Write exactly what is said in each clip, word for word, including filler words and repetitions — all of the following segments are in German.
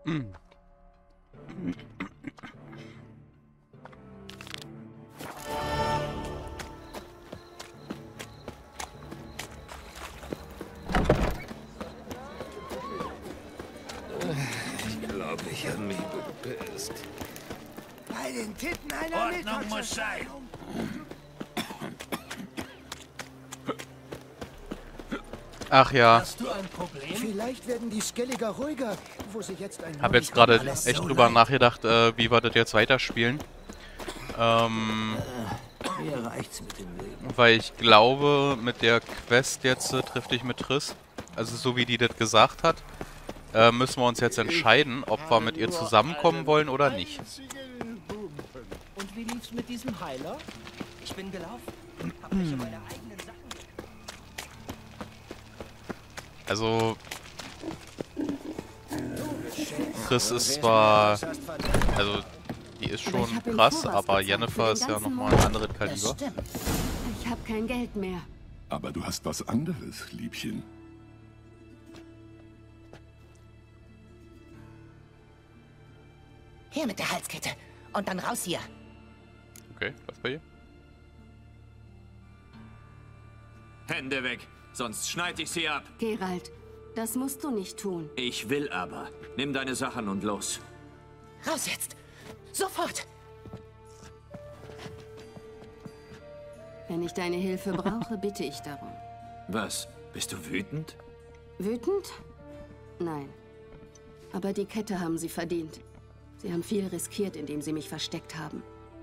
Ich glaube, ich habe mich bepisst. Bei den Titten einer Ordnung muss sein. Ach ja. Hast du ein Problem? Vielleicht werden die Skelliger ruhiger, wo sie jetzt ein... Ich habe jetzt gerade echt drüber nachgedacht, äh, wie wir das jetzt weiterspielen. Ähm, Mir reicht's mit dem Leben. weil ich glaube, mit der Quest jetzt äh, trifft dich mit Triss, also so wie die das gesagt hat, äh, müssen wir uns jetzt entscheiden, ob wir mit ihr zusammenkommen wollen oder nicht. Und wie lief's mit diesem Heiler? Ich bin gelaufen. Hab mich um meine eigenen Sachen... Also, Triss ist zwar, also die ist schon krass, aber Jennifer ist ja nochmal ein anderes Kaliber. Ich habe kein Geld mehr. Aber du hast was anderes, Liebchen. Her mit der Halskette. Und dann raus hier. Okay, was bei ihr? Hände weg, sonst schneid ich sie ab. Geralt, das musst du nicht tun. Ich will aber. Nimm deine Sachen und los. Raus jetzt. Sofort. Wenn ich deine Hilfe brauche, bitte ich darum. Was? Bist du wütend? Wütend? Nein. Aber die Kette haben sie verdient. Sie haben viel riskiert, indem sie mich versteckt haben.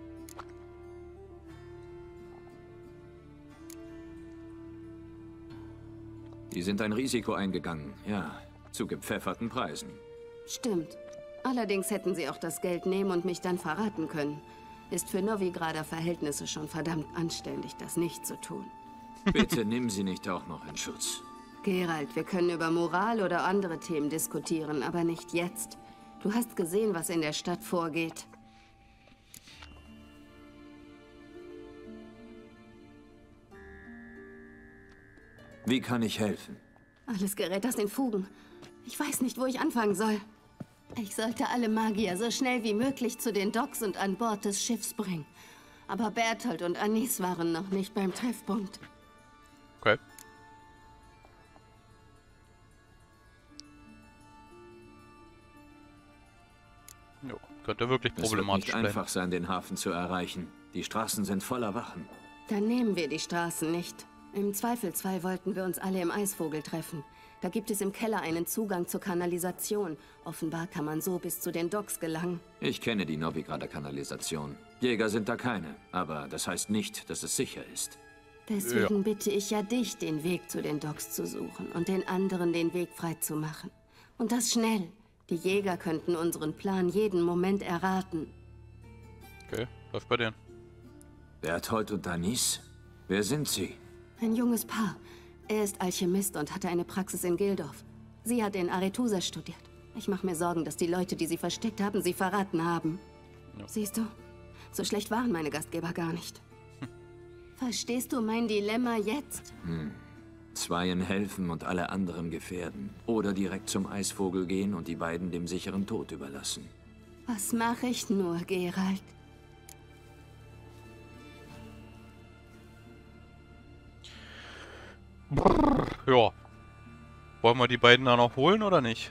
Die sind ein Risiko eingegangen, ja, zu gepfefferten Preisen. Stimmt. Allerdings hätten sie auch das Geld nehmen und mich dann verraten können. Ist für Novigrader Verhältnisse schon verdammt anständig, das nicht zu tun. Bitte nimm sie nicht auch noch in Schutz. Geralt, wir können über Moral oder andere Themen diskutieren, aber nicht jetzt. Du hast gesehen, was in der Stadt vorgeht. Wie kann ich helfen? Alles gerät aus den Fugen. Ich weiß nicht, wo ich anfangen soll. Ich sollte alle Magier so schnell wie möglich zu den Docks und an Bord des Schiffs bringen. Aber Berthold und Anis waren noch nicht beim Treffpunkt. Okay. Jo, könnte wirklich problematisch Es wird nicht sein. einfach sein, den Hafen zu erreichen. Die Straßen sind voller Wachen. Dann nehmen wir die Straßen nicht. Im Zweifelsfall wollten wir uns alle im Eisvogel treffen. Da gibt es im Keller einen Zugang zur Kanalisation. Offenbar kann man so bis zu den Docks gelangen. Ich kenne die Novigrader Kanalisation. Jäger sind da keine, aber das heißt nicht, dass es sicher ist. Deswegen ja. bitte ich ja dich, den Weg zu den Docks zu suchen und den anderen den Weg frei zu machen. Und das schnell. Die Jäger könnten unseren Plan jeden Moment erraten. Okay, läuft bei denen. Berthold und Anis? Wer sind sie? Ein junges Paar. Er ist Alchemist und hatte eine Praxis in Gildorf. Sie hat in Arethusa studiert. Ich mache mir Sorgen, dass die Leute, die sie versteckt haben, sie verraten haben. Ja. Siehst du? So schlecht waren meine Gastgeber gar nicht. Hm. Verstehst du mein Dilemma jetzt? Hm. Zweien helfen und alle anderen gefährden. Oder direkt zum Eisvogel gehen und die beiden dem sicheren Tod überlassen. Was mache ich nur, Geralt? Ja. Wollen wir die beiden da noch holen oder nicht?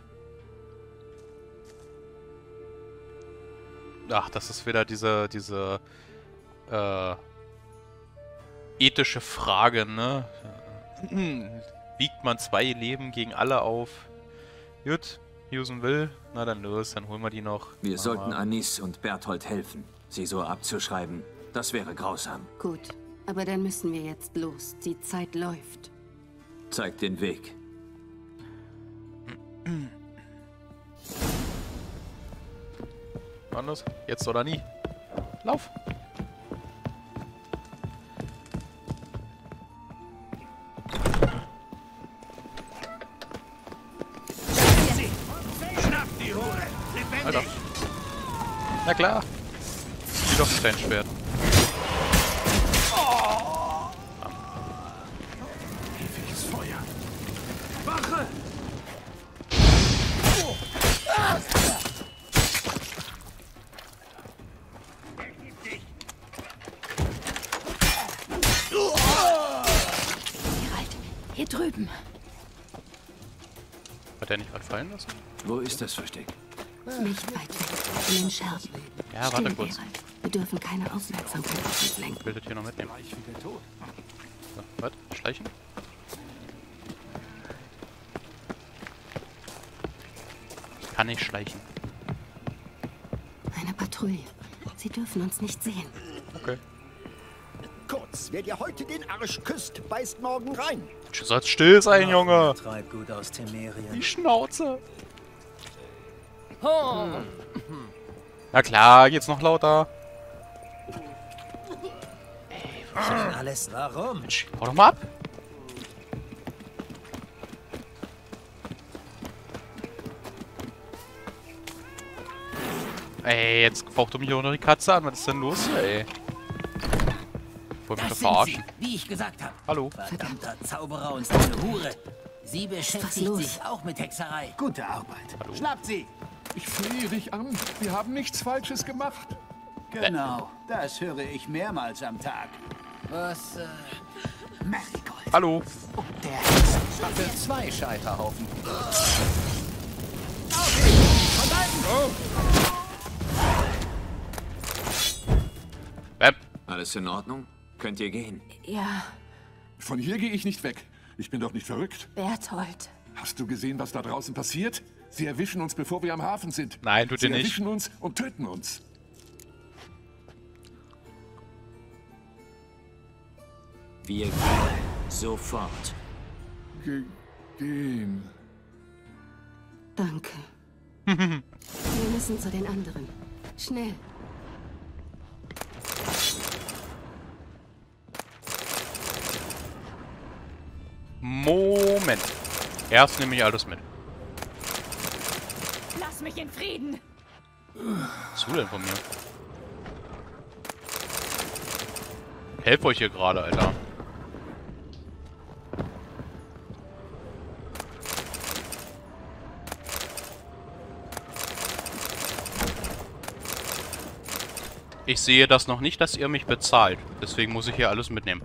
Ach, das ist wieder diese, diese äh, ethische Frage, ne? Wiegt man zwei Leben gegen alle auf? Gut, Husen will. Na dann los, dann holen wir die noch. Wir Aber sollten Anis und Berthold helfen. Sie so abzuschreiben, das wäre grausam. Gut, aber dann müssen wir jetzt los. Die Zeit läuft. Zeig den Weg. Anders? Jetzt oder nie? Lauf! Schnapp die Hure! Lebendig! Alter. Na klar! Wie doch ein Schwert. Ewiges Feuer! Wache! Hier drüben. Hat er nicht gerade fallen lassen? Wo ist das Versteck? Nicht weit weg. In den Scherben. Ja, warte Still, kurz. Geralt. Wir dürfen keine Aufmerksamkeit auf uns lenken. Ich will das hier noch mitnehmen. So, was? Schleichen? Kann ich schleichen. Eine Patrouille. Sie dürfen uns nicht sehen. Okay. Kurz, wer dir heute den Arsch küsst, beißt morgen rein. Du sollst still sein, Junge. Treibgut aus Temerien. Die Schnauze. Na klar, jetzt noch lauter. Ey, was ist denn alles? Warum? Mensch, hau doch mal ab. Ey, jetzt faucht du mich auch noch die Katze an. Was ist denn los hier, ey? Wollt mich doch verarschen. Sie, wie ich gesagt habe. Hallo. Verdammter Zauberer und seine Hure. Sie beschäftigt los? sich auch mit Hexerei. Gute Arbeit. Hallo. Schnappt sie! Ich flehe dich an. Wir haben nichts Falsches gemacht. Genau, das höre ich mehrmals am Tag. Was, äh... Marigold. Hallo. Der Hexen für zwei Scheiterhaufen. Bäm. Alles in Ordnung? Könnt ihr gehen? Ja, Von hier gehe ich nicht weg. Ich bin doch nicht verrückt. Berthold. Hast du gesehen, was da draußen passiert? Sie erwischen uns, bevor wir am Hafen sind. Nein, tut Sie ihr nicht. erwischen uns und töten uns. Wir gehen. Sofort. Ge gehen. Danke. Wir müssen zu den anderen. Schnell. Moment. Erst nehme ich alles mit. Lass mich in Frieden. Was willst du denn von mir? Helf euch hier gerade, Alter. Ich sehe das noch nicht, dass ihr mich bezahlt. Deswegen muss ich hier alles mitnehmen.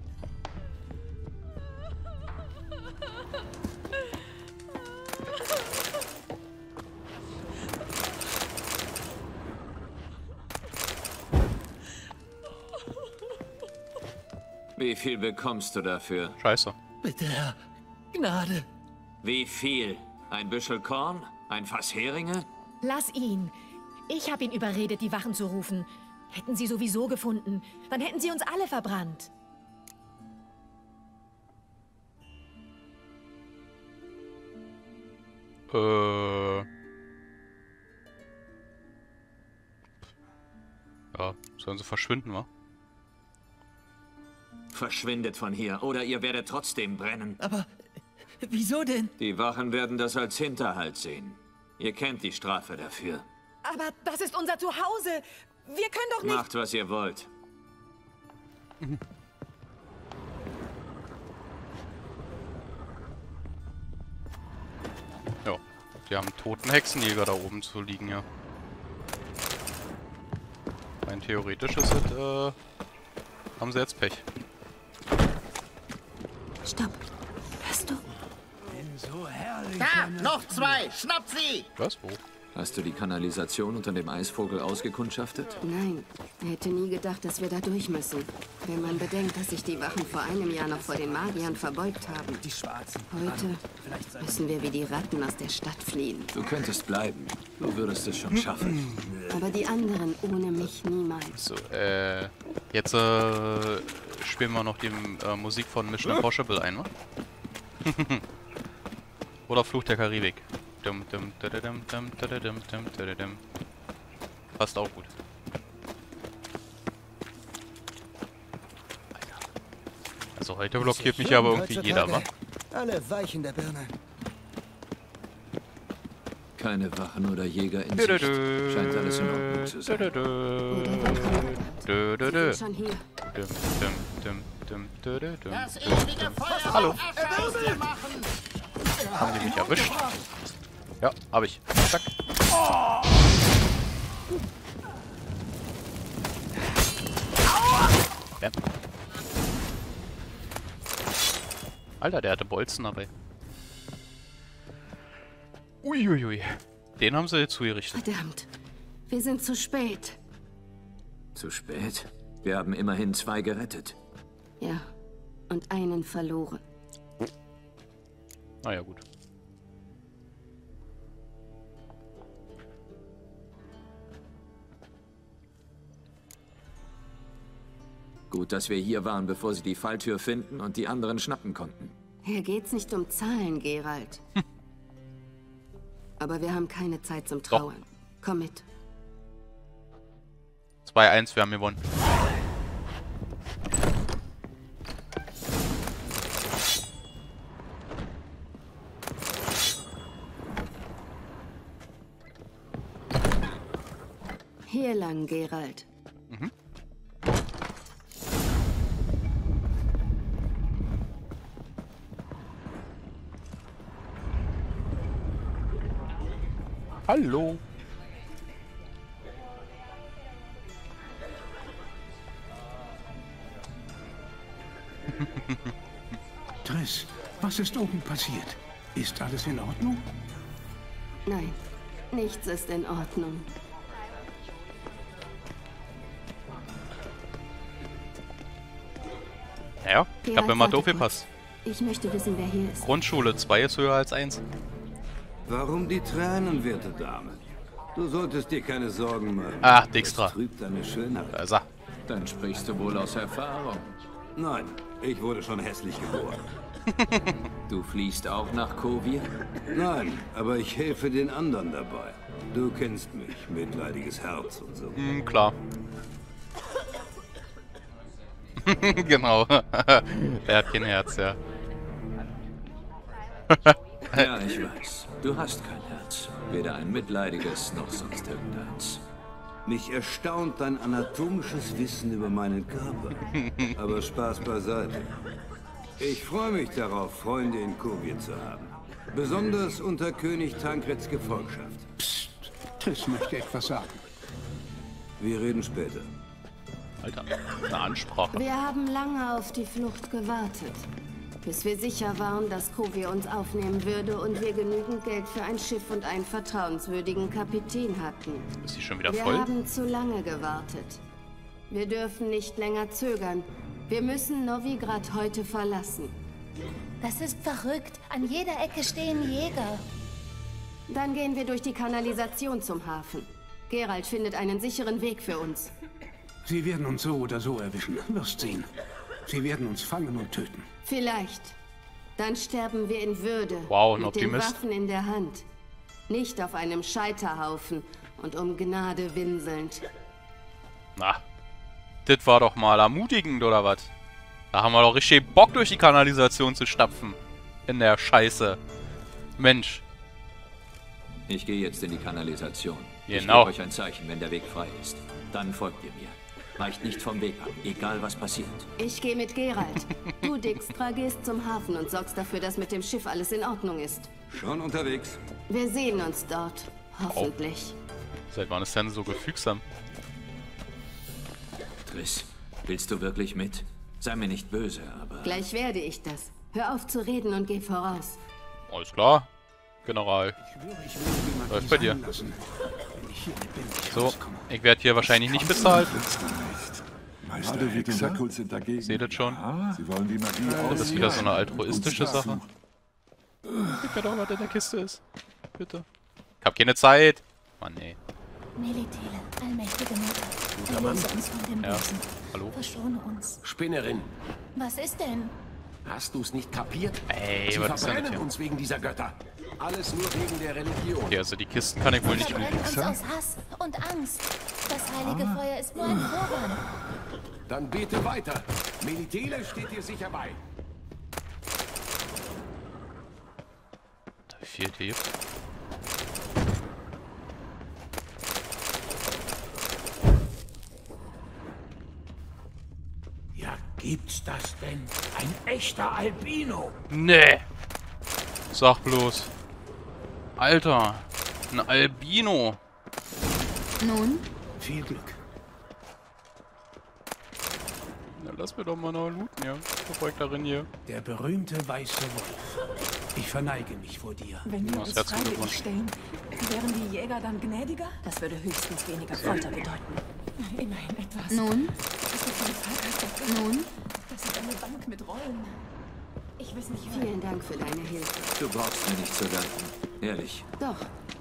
Wie viel bekommst du dafür? Scheiße. Bitte, Herr. Gnade. Wie viel? Ein Büschel Korn? Ein Fass Heringe? Lass ihn. Ich habe ihn überredet, die Wachen zu rufen. Hätten sie sowieso gefunden, dann hätten sie uns alle verbrannt. Äh. Ja, sollen sie verschwinden, wa? Verschwindet von hier, oder ihr werdet trotzdem brennen. Aber wieso denn? Die Wachen werden das als Hinterhalt sehen. Ihr kennt die Strafe dafür. Aber das ist unser Zuhause. Wir können doch nicht... Macht, was ihr wollt. Ja, die haben einen toten Hexenjäger da oben zu liegen, ja. Rein theoretisch ist es, äh, haben sie jetzt Pech. Stopp. Hörst du? So herrlich. Da, noch zwei. Schnappt sie! Was? Wo? Hast du die Kanalisation unter dem Eisvogel ausgekundschaftet? Nein, er hätte nie gedacht, dass wir da durch müssen. Wenn man bedenkt, dass sich die Wachen vor einem Jahr noch vor den Magiern verbeugt haben. Die Schwarzen. Heute müssen wir wie die Ratten aus der Stadt fliehen. Du könntest bleiben. Du würdest es schon schaffen. Aber die anderen ohne mich niemals. So, äh, jetzt, äh, spielen wir noch die äh, Musik von Mission Impossible ein, wa? Oder Fluch der Karibik. Dum, dum, dadadum, dum, dadadum, dum, dadadum. Passt auch gut. Alter. Also heute blockiert mich aber irgendwie jeder, wa? Alle weich in der Birne. Keine Wachen oder Jäger in Sicht. Scheint alles in Ordnung zu sein. Oder wir kommen. Sie sind schon hier. Dum, dum, dum, dum, dadadum. Das ewige Feuer Hallo. aus dir machen! Haben die mich erwischt? Ja, hab ich. Zack. Bam. Alter, der hatte Bolzen dabei. Uiuiui. Den haben sie jetzt zugerichtet. Verdammt. Wir sind zu spät. Zu spät? Wir haben immerhin zwei gerettet. Ja. Und einen verloren. Na ja, gut. Gut, dass wir hier waren, bevor sie die Falltür finden und die anderen schnappen konnten. Hier geht's nicht um Zahlen, Geralt. Hm. Aber wir haben keine Zeit zum Trauern. Doch. Komm mit. zwei eins, wir haben gewonnen. Hier lang, Geralt. Mhm. Hallo. Triss, was ist oben passiert? Ist alles in Ordnung? Nein, nichts ist in Ordnung. Ja, ich habe immer doof gepasst. Ich möchte wissen, wer hier ist. Grundschule, zwei ist höher als eins. Warum die Tränen, werte Dame? Du solltest dir keine Sorgen machen. Ach, Dijkstra. Das trübt deine Schönheit. Da ist er. Dann sprichst du wohl aus Erfahrung. Nein, ich wurde schon hässlich geboren. Du fliehst auch nach Kovir? Nein, aber ich helfe den anderen dabei. Du kennst mich, mitleidiges Herz und so. Hm, klar. Genau. Er hat kein Herz, ja. Ja, ich weiß. Du hast kein Herz. Weder ein mitleidiges noch sonst irgendeins. Mich erstaunt dein anatomisches Wissen über meinen Körper. Aber Spaß beiseite. Ich freue mich darauf, Freunde in Kovir zu haben. Besonders unter König Tankreds Gefolgschaft. Psst, Triss möchte etwas sagen. Wir reden später. Alter, eine Ansprache. Wir haben lange auf die Flucht gewartet, bis wir sicher waren, dass Kovir uns aufnehmen würde und wir genügend Geld für ein Schiff und einen vertrauenswürdigen Kapitän hatten. Ist sie schon wieder wir voll? Wir haben zu lange gewartet. Wir dürfen nicht länger zögern. Wir müssen Novigrad heute verlassen. Das ist verrückt. An jeder Ecke stehen Jäger. Dann gehen wir durch die Kanalisation zum Hafen. Geralt findet einen sicheren Weg für uns. Sie werden uns so oder so erwischen. Wirst sehen. Sie werden uns fangen und töten. Vielleicht. Dann sterben wir in Würde. Wow, ein mit Optimist. den Waffen in der Hand. Nicht auf einem Scheiterhaufen und um Gnade winselnd. Na, das war doch mal ermutigend, oder was? Da haben wir doch richtig Bock, durch die Kanalisation zu stapfen. In der Scheiße. Mensch. Ich gehe jetzt in die Kanalisation. Genau. Ich gebe euch ein Zeichen, wenn der Weg frei ist. Dann folgt ihr mir. Weicht nicht vom Weg ab, egal was passiert. Ich gehe mit Geralt. Du, Dijkstra, gehst zum Hafen und sorgst dafür, dass mit dem Schiff alles in Ordnung ist. Schon unterwegs. Wir sehen uns dort. Hoffentlich. Oh. Seit wann ist denn so gefügsam? Triss, willst du wirklich mit? Sei mir nicht böse, aber... Gleich werde ich das. Hör auf zu reden und geh voraus. Alles klar, General. Läuft bei dir. So, ich werde hier wahrscheinlich nicht bezahlt. Meister Hexer sind dagegen. Seht ihr schon? Sie wollen die Magie Das ist wieder so eine altruistische Sache. Gib mir doch, was in der Kiste ist. Bitte. Ich hab keine Zeit. Mann, ey. Melitele, allmächtige Mutter, erlöse uns von dem Ja. Bösen. Hallo? Verschone uns. Spinnerin, Was ist denn? hast du es nicht kapiert? Ey, Sie was ist denn das verbrennen hier? uns wegen dieser Götter. Alles nur wegen der Religion. Okay, also die Kisten kann ich wohl Wir nicht verbrennen uns lügen. aus Hass und Angst. Das heilige Feuer ist nur ein Vorwand. Dann bete weiter. Melitele steht dir sicher bei. Da fehlt hier. Ja, gibt's das denn? Ein echter Albino? Nee. Sag bloß. Alter. Ein Albino. Nun? Viel Glück. lass mir doch mal noch looten, ja. Bevor ich darin hier. Der berühmte weiße Wolf. Ich verneige mich vor dir. Wenn wir uns freiwillig stellen, wären die Jäger dann gnädiger? Das würde höchstens weniger Folter bedeuten. Immerhin etwas. Nun? Das ist ein Fahrrad. Nun? Das ist eine Bank mit Rollen. Ich weiß nicht, Vielen Dank für deine Hilfe. Du brauchst mir nicht zu danken. Ehrlich. Doch.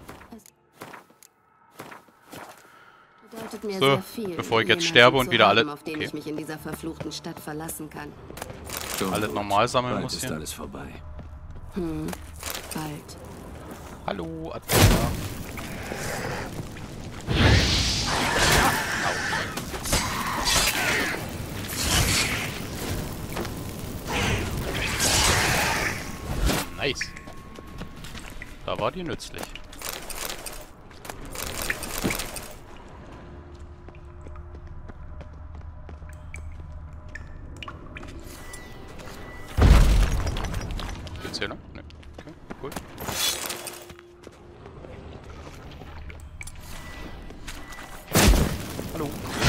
Es bedeutet mir So, sehr viel, bevor ich jetzt jemanden sterbe und zu wieder haben, alle- auf den okay. ich mich in dieser verfluchten Stadt verlassen kann. Schon Alles gut. normal sammeln Bald muss ist hier. alles vorbei. Hm, bald. Hallo, Adela. Nice. Da war die nützlich. Geht's hier lang? Ne. Okay, cool. Hallo.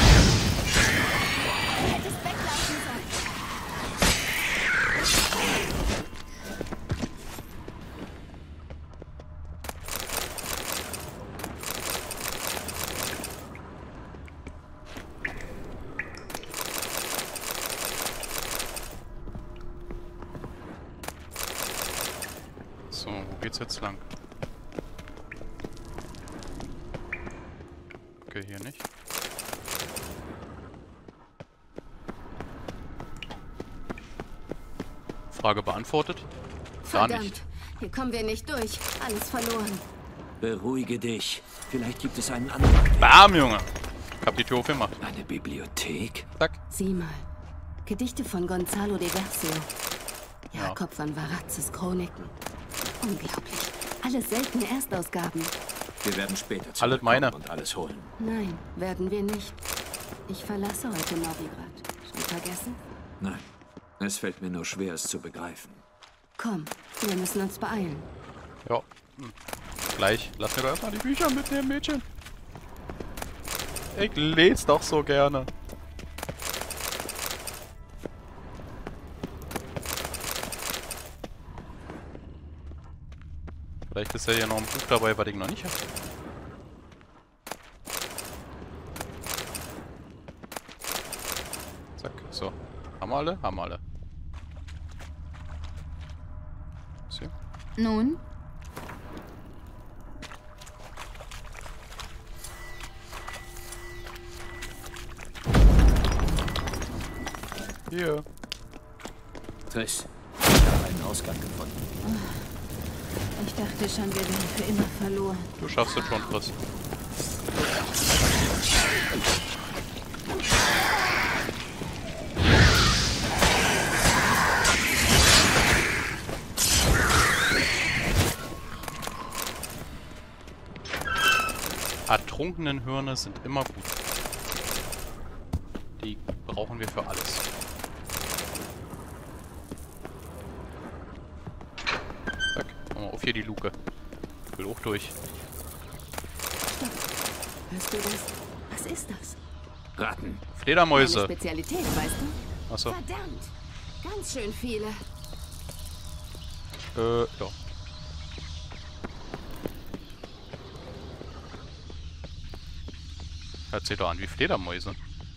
So, wo geht's jetzt lang? Okay, hier nicht. Frage beantwortet? Gar Verdammt, nicht. hier kommen wir nicht durch. Alles verloren. Beruhige dich. Vielleicht gibt es einen anderen Weg. Bam, Junge! Ich hab die Tür aufgemacht. Eine Bibliothek? Zack. Sieh mal. Gedichte von Gonzalo de Versio. Ja. Jakob von Varazzes Chroniken. Unglaublich. Alles seltene Erstausgaben. Wir werden später Alles meine. und alles holen. Nein, werden wir nicht. Ich verlasse heute Novigrad. Schon vergessen? Nein. Es fällt mir nur schwer, es zu begreifen. Komm, wir müssen uns beeilen. Ja. Hm. Gleich. Lass mir doch erstmal die Bücher mitnehmen, Mädchen. Ich lese doch so gerne. Vielleicht ist ja hier noch ein Buch dabei, was ich noch nicht habe. Zack, so. Haben wir alle? Haben wir alle. So. Nun? Hier. Triss, ich habe einen Ausgang gefunden. Ich dachte schon, wir wären für immer verloren. Du schaffst es schon, Chris. Ertrunkenen Hörner sind immer gut. Die brauchen wir für alles. Zack, machen wir auf hier die Luke. Ich will auch durch. Stopp. Hörst du das? Was ist das? Ratten. Fledermäuse. Meine Spezialität, weißt du? Achso. Verdammt. Ganz schön viele. Äh, ja. Hört sich doch an wie Fledermäuse.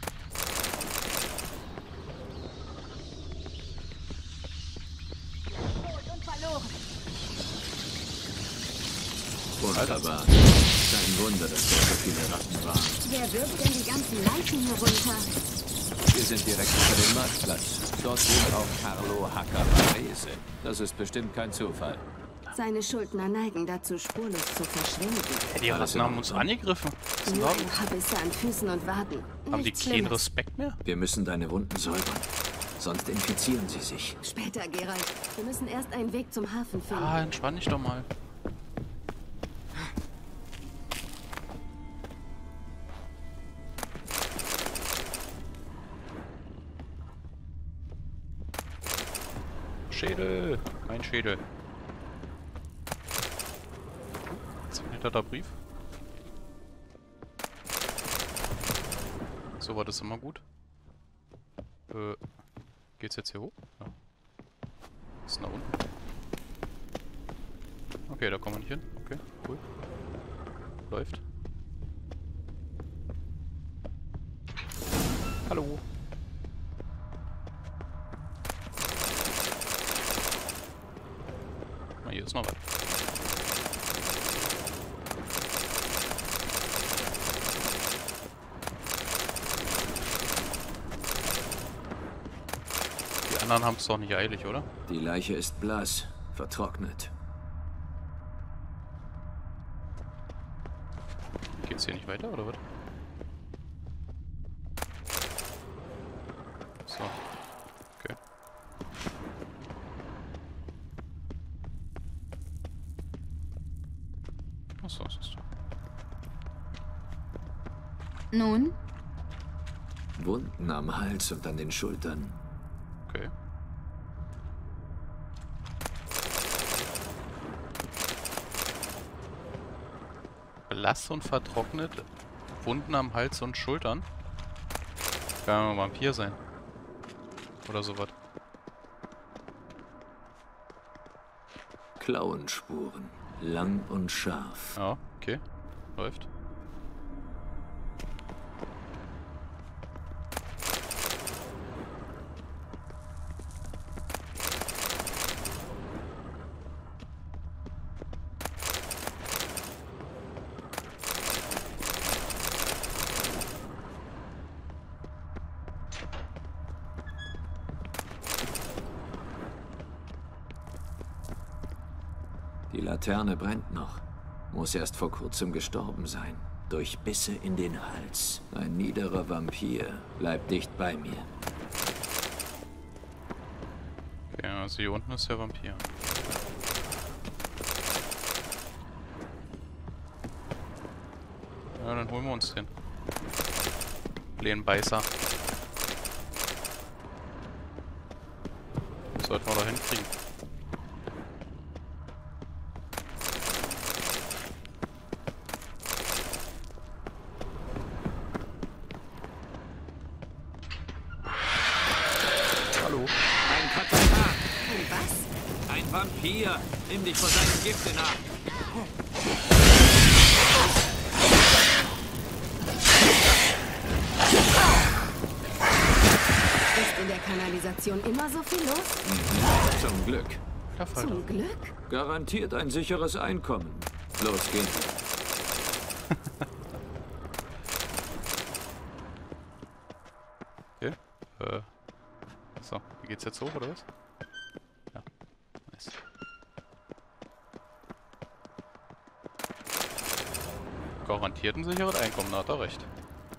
Wunderbar. Kein Wunder, dass dort so viele Ratten waren. Wer wirft denn die ganzen Leichen hier runter? Wir sind direkt unter dem Marktplatz. Dort wohnt auch Carlo Haccavarese. Das ist bestimmt kein Zufall. Seine Schuldner neigen dazu, spurlos zu verschwinden. Hey, die Ratten haben uns angegriffen. Was ist denn Nur da ein los? Habisse an Füßen und Waden. Haben die Nichts keinen Schlimmes. Respekt mehr? Wir müssen deine Wunden säubern. Sonst infizieren sie sich. Später, Geralt. Wir müssen erst einen Weg zum Hafen finden. Ah, entspann dich doch mal. Schädel. Mein Schädel. Signierter Brief. So war das immer gut. Äh, geht's jetzt hier hoch? Ja. Ist nach unten. Okay, da kommen wir nicht hin. Okay, cool. Läuft. Hallo. Na, hier ist noch was. Die anderen haben es doch nicht eilig, oder? Die Leiche ist blass, vertrocknet. Geht's hier nicht weiter, oder was? So. Okay. Achso, was ist da? Nun? Wunden am Hals und an den Schultern. Okay. Blass und vertrocknet, Wunden am Hals und Schultern. Kann ein Vampir sein. Oder sowas. Klauenspuren. Lang und scharf. Ja, okay. Läuft. Die Laterne brennt noch. Muss erst vor kurzem gestorben sein. Durch Bisse in den Hals. Ein niederer Vampir. Bleibt dicht bei mir. Okay, also hier unten ist der Vampir. Ja, dann holen wir uns den. Lehnbeißer. Sollten wir da hinkriegen. Vampir! Nimm dich vor seinem Gift in Acht! Ist in der Kanalisation immer so viel los? Mhm. Zum Glück. Zum Glück? Garantiert ein sicheres Einkommen. Los, gehen wir. Okay. Äh. So, wie geht's jetzt hoch, oder was? Ja. Nice. Garantiert ein sicheres Einkommen, da hat er recht.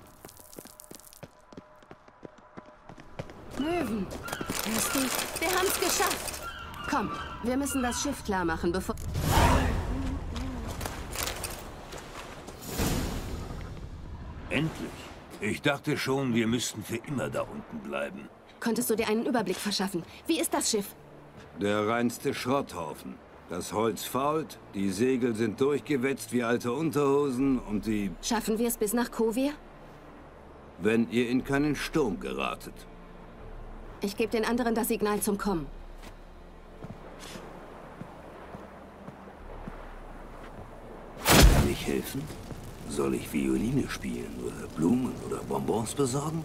Möwen. Hörst du? Wir haben's geschafft. Komm, wir müssen das Schiff klar machen, bevor... Endlich. Ich dachte schon, wir müssten für immer da unten bleiben. Konntest du dir einen Überblick verschaffen? Wie ist das Schiff? Der reinste Schrotthaufen. Das Holz fault, die Segel sind durchgewetzt wie alte Unterhosen und die... Schaffen wir es bis nach Kovir? Wenn ihr in keinen Sturm geratet. Ich gebe den anderen das Signal zum Kommen. Kann ich helfen? Soll ich Violine spielen oder Blumen oder Bonbons besorgen?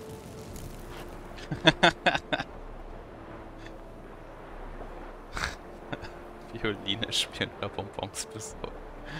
Violine spielen oder Bonbons besorgen.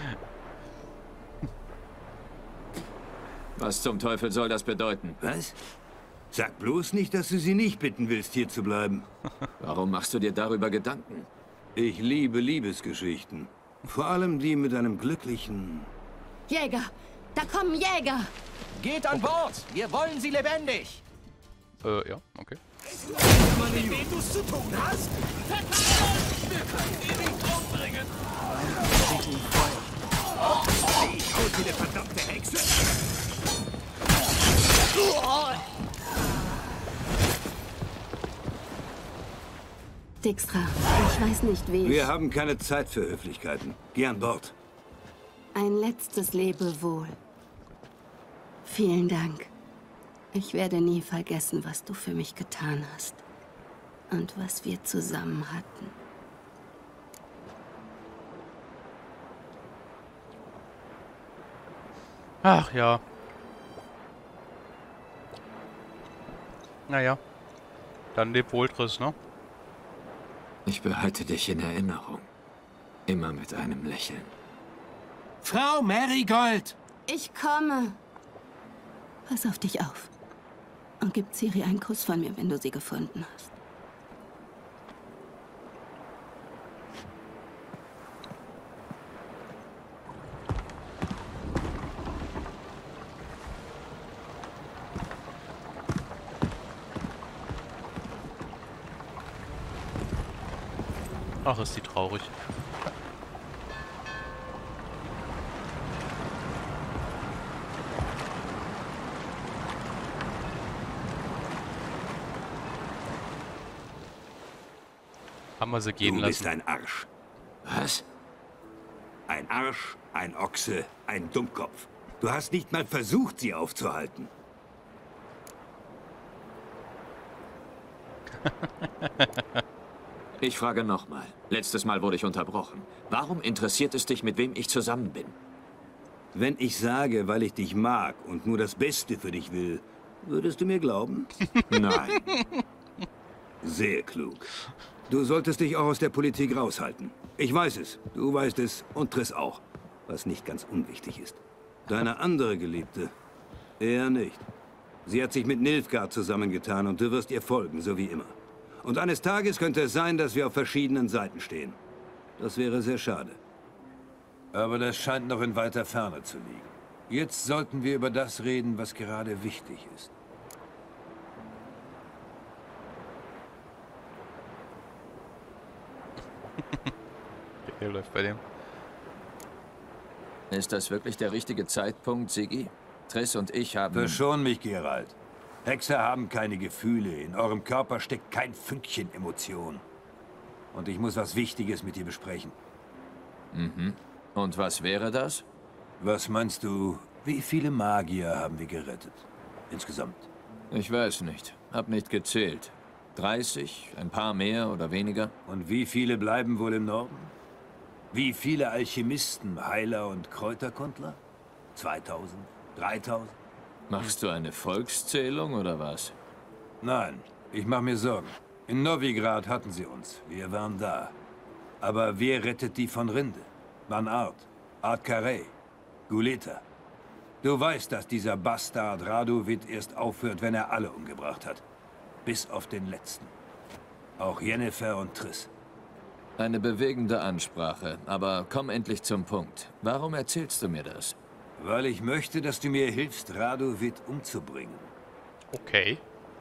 Was zum Teufel soll das bedeuten? Was? Sag bloß nicht, dass du sie nicht bitten willst, hier zu bleiben. Warum machst du dir darüber Gedanken? Ich liebe Liebesgeschichten. Vor allem die mit einem glücklichen... Jäger! Da kommen Jäger! Geht an Bord! Wir wollen sie lebendig! Äh, ja, okay. Mit wem du's zu tun hast? Wir können ihn nicht umbringen! Ich hol dir, verdammte Hexe! Dijkstra, ich weiß nicht, wie ich... Wir haben keine Zeit für Höflichkeiten. Geh an Bord. Ein letztes Lebewohl. Vielen Dank. Ich werde nie vergessen, was du für mich getan hast. Und was wir zusammen hatten. Ach ja. Naja. Dann leb wohl, Triss, ne? Ich behalte dich in Erinnerung. Immer mit einem Lächeln. Frau Marigold! Ich komme. Pass auf dich auf. Und gib Ciri einen Kuss von mir, wenn du sie gefunden hast. Ach, ist die traurig. Haben wir sie gehen du lassen. bist ein Arsch. Was? Ein Arsch, ein Ochse, ein Dummkopf. Du hast nicht mal versucht, sie aufzuhalten. Ich frage nochmal. Letztes Mal wurde ich unterbrochen. Warum interessiert es dich, mit wem ich zusammen bin? Wenn ich sage, weil ich dich mag und nur das Beste für dich will, würdest du mir glauben? Nein. Sehr klug. Du solltest dich auch aus der Politik raushalten. Ich weiß es, du weißt es und Triss auch, was nicht ganz unwichtig ist. Deine andere Geliebte, eher nicht. Sie hat sich mit Nilfgaard zusammengetan und du wirst ihr folgen, so wie immer. Und eines Tages könnte es sein, dass wir auf verschiedenen Seiten stehen. Das wäre sehr schade. Aber das scheint noch in weiter Ferne zu liegen. Jetzt sollten wir über das reden, was gerade wichtig ist. Hier läuft bei dem. Ist das wirklich der richtige Zeitpunkt, Siggi? Triss und ich haben... Verschon mich, Geralt. Hexer haben keine Gefühle. In eurem Körper steckt kein Fünkchen Emotion. Und ich muss was Wichtiges mit dir besprechen. Mhm. Und was wäre das? Was meinst du, wie viele Magier haben wir gerettet? Insgesamt? Ich weiß nicht. Hab nicht gezählt. dreißig? Ein paar mehr oder weniger? Und wie viele bleiben wohl im Norden? Wie viele Alchemisten, Heiler und Kräuterkundler? zweitausend? dreitausend? Machst du eine Volkszählung oder was? Nein, ich mache mir Sorgen. In Novigrad hatten sie uns. Wir waren da. Aber wer rettet die von Rinde? Van Art, Art Carré, Guleta. Du weißt, dass dieser Bastard Radovid erst aufhört, wenn er alle umgebracht hat. Bis auf den letzten. Auch Yennefer und Triss. Eine bewegende Ansprache, aber komm endlich zum Punkt. Warum erzählst du mir das? Weil ich möchte, dass du mir hilfst, Radovid umzubringen. Okay.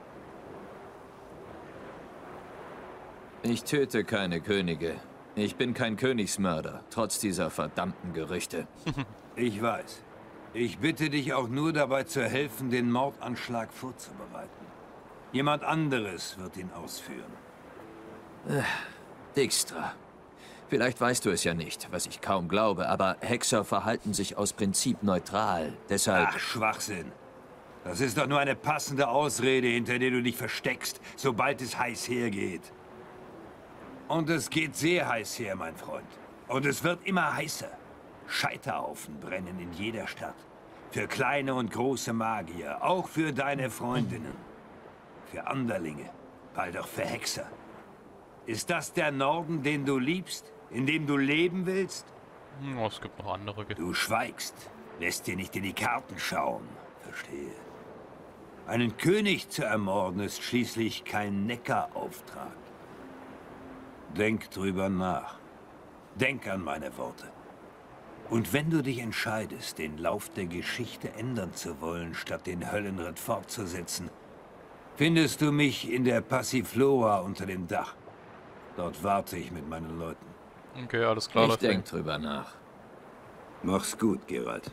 Ich töte keine Könige. Ich bin kein Königsmörder, trotz dieser verdammten Gerüchte. Ich weiß. Ich bitte dich auch nur dabei zu helfen, den Mordanschlag vorzubereiten. Jemand anderes wird ihn ausführen. Äh, Dijkstra. Vielleicht weißt du es ja nicht, was ich kaum glaube, aber Hexer verhalten sich aus Prinzip neutral. Deshalb... Ach, Schwachsinn. Das ist doch nur eine passende Ausrede, hinter der du dich versteckst, sobald es heiß hergeht. Und es geht sehr heiß her, mein Freund. Und es wird immer heißer. Scheiterhaufen brennen in jeder Stadt. Für kleine und große Magier, auch für deine Freundinnen. Für Anderlinge, bald auch für Hexer. Ist das der Norden, den du liebst? In dem du leben willst? Oh, es gibt noch andere. Du schweigst, lässt dir nicht in die Karten schauen. Verstehe. Einen König zu ermorden ist schließlich kein Neckarauftrag. Denk drüber nach. Denk an meine Worte. Und wenn du dich entscheidest, den Lauf der Geschichte ändern zu wollen, statt den Höllenritt fortzusetzen, findest du mich in der Passiflora unter dem Dach. Dort warte ich mit meinen Leuten. Okay, alles klar. Ich denk drüber nach. Mach's gut, Geralt.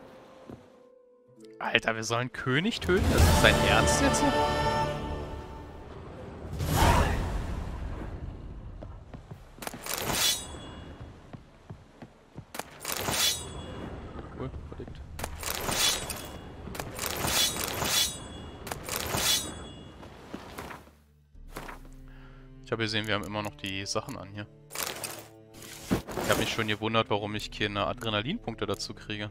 Alter, wir sollen König töten? Das ist dein Ernst jetzt? Cool, verdickt. habe gesehen, wir haben immer noch die Sachen an hier. Ich habe mich schon gewundert, warum ich keine Adrenalinpunkte dazu kriege.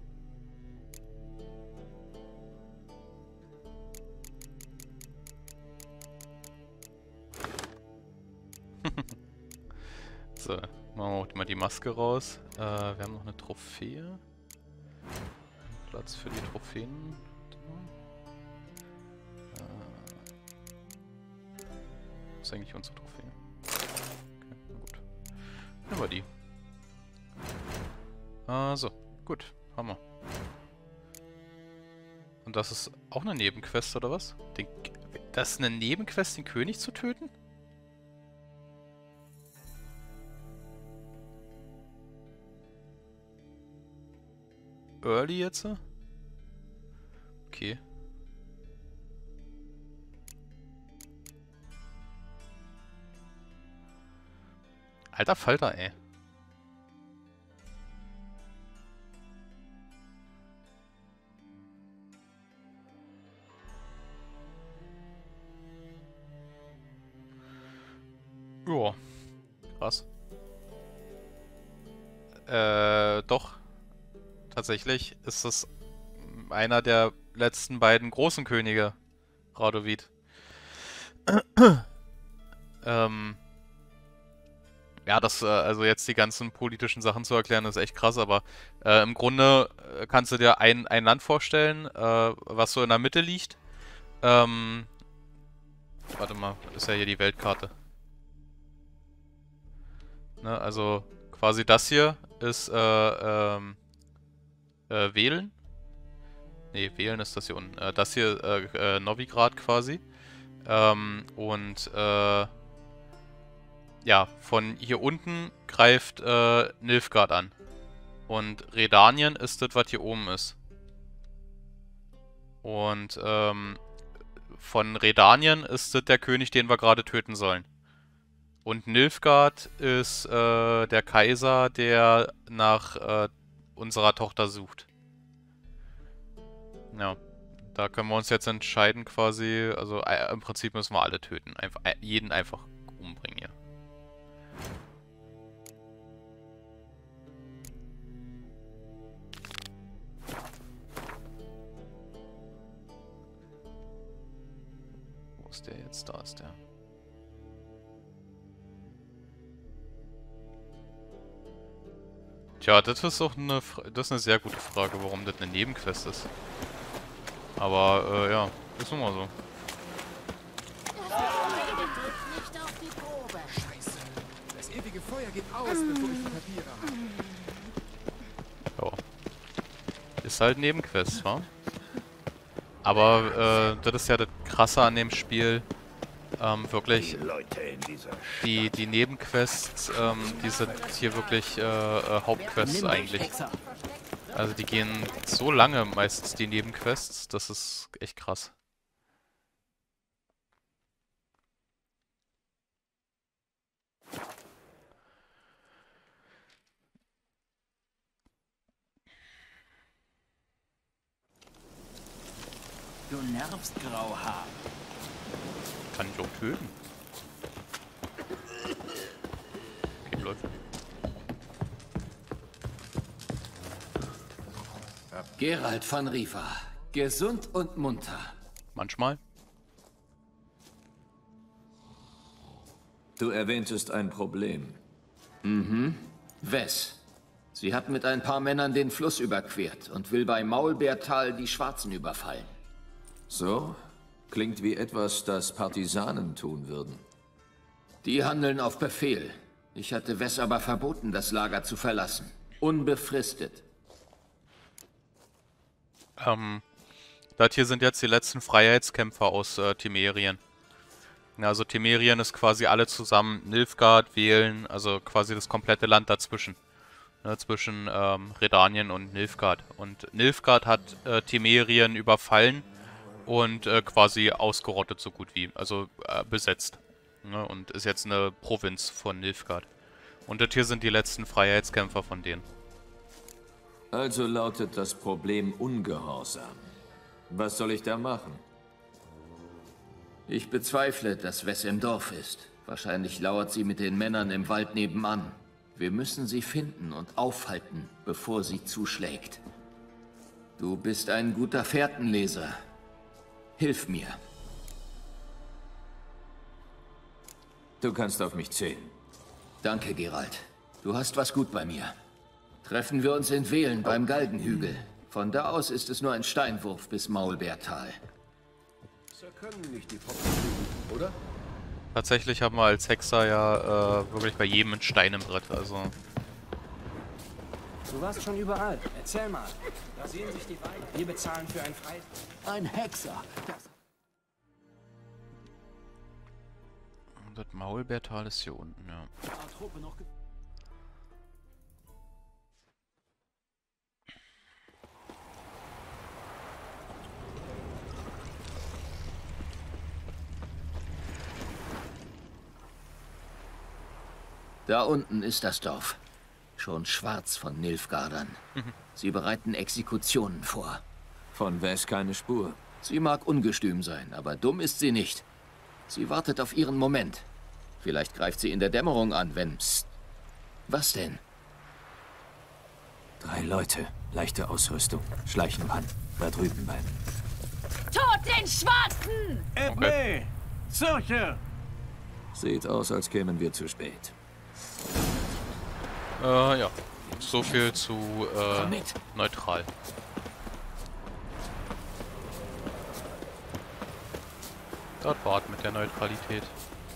So, machen wir auch mal die Maske raus. Äh, wir haben noch eine Trophäe. Platz für die Trophäen. Das ist eigentlich unsere Trophäe. Okay, na gut. Nehmen wir die. Also, gut. Haben wir. Und das ist auch eine Nebenquest, oder was? Den, das ist eine Nebenquest, den König zu töten? Early jetzt? Okay. Alter Falter, ey. Joa. Krass. Äh, doch. Tatsächlich ist es einer der letzten beiden großen Könige, Radovid. ähm... Ja, das, äh, also jetzt die ganzen politischen Sachen zu erklären, ist echt krass, aber äh, im Grunde äh, kannst du dir ein, ein Land vorstellen, äh, was so in der Mitte liegt. Ähm, warte mal, ist ja hier die Weltkarte. Ne, also quasi das hier ist äh, ähm, äh, Wählen. Ne, Wählen ist das hier unten. Äh, das hier äh, äh, Novigrad quasi. Ähm, und äh, ja, von hier unten greift äh, Nilfgaard an. Und Redanien ist das, was hier oben ist. Und ähm, von Redanien ist das der König, den wir gerade töten sollen. Und Nilfgaard ist äh, der Kaiser, der nach äh, unserer Tochter sucht. Ja, da können wir uns jetzt entscheiden quasi. Also äh, im Prinzip müssen wir alle töten. Einfach, äh, jeden einfach umbringen hier. Wo ist der jetzt? Da ist der. Tja, das ist auch eine, das ist eine sehr gute Frage, warum das eine Nebenquest ist. Aber, äh, ja, ist nun mal so. Scheiße. Das ewige Feuer geht aus, bevor ich die Papiere habe. Ja. Ist halt Nebenquest, wa? Aber, äh, das ist ja das Krasse an dem Spiel. Ähm, wirklich, die, die Nebenquests, ähm, die sind hier wirklich äh, äh, Hauptquests eigentlich. Also die gehen so lange meistens, die Nebenquests, das ist echt krass. Du nervst, Grauhaar. Kann ich auch töten. Okay, läuft. Geralt von Riva. Gesund und munter. Manchmal. Du erwähntest ein Problem. Mhm. Wes. Sie hat mit ein paar Männern den Fluss überquert und will bei Maulbeertal die Schwarzen überfallen. So? Klingt wie etwas, das Partisanen tun würden. Die handeln auf Befehl. Ich hatte Wes aber verboten, das Lager zu verlassen. Unbefristet. Ähm, das hier sind jetzt die letzten Freiheitskämpfer aus äh, Temerien. Also Temerien ist quasi alle zusammen. Nilfgaard, Wählen, also quasi das komplette Land dazwischen. Ne, zwischen ähm, Redanien und Nilfgaard. Und Nilfgaard hat äh, Temerien überfallen und äh, quasi ausgerottet so gut wie, also äh, besetzt. Ne, und ist jetzt eine Provinz von Nilfgaard. Und das hier sind die letzten Freiheitskämpfer von denen. Also lautet das Problem Ungehorsam. Was soll ich da machen? Ich bezweifle, dass Wes im Dorf ist. Wahrscheinlich lauert sie mit den Männern im Wald nebenan. Wir müssen sie finden und aufhalten, bevor sie zuschlägt. Du bist ein guter Fährtenleser. Hilf mir. Du kannst auf mich zählen. Danke, Geralt. Du hast was gut bei mir. Treffen wir uns in Velen beim Galgenhügel. Von da aus ist es nur ein Steinwurf bis Maulbeertal. Oder? Tatsächlich haben wir als Hexer ja äh, wirklich bei jedem ein Stein im Brett, also... Du warst schon überall. Erzähl mal. Da sehen sich die beiden. Wir bezahlen für ein Freis. Ein Hexer. Das Das Maulbeertal ist hier unten, ja. Da unten ist das Dorf. Schon schwarz von Nilfgaardern. Sie bereiten Exekutionen vor. Von Wes keine Spur. Sie mag ungestüm sein, aber dumm ist sie nicht. Sie wartet auf ihren Moment. Vielleicht greift sie in der Dämmerung an, wenn... Psst. Was denn? Drei Leute, leichte Ausrüstung, schleichen ran. Da drüben beim. Tod den Schwarzen! Okay. Solche! Sieht aus, als kämen wir zu spät. Äh, ja. So viel zu, äh, neutral. Dort wart mit der Neutralität.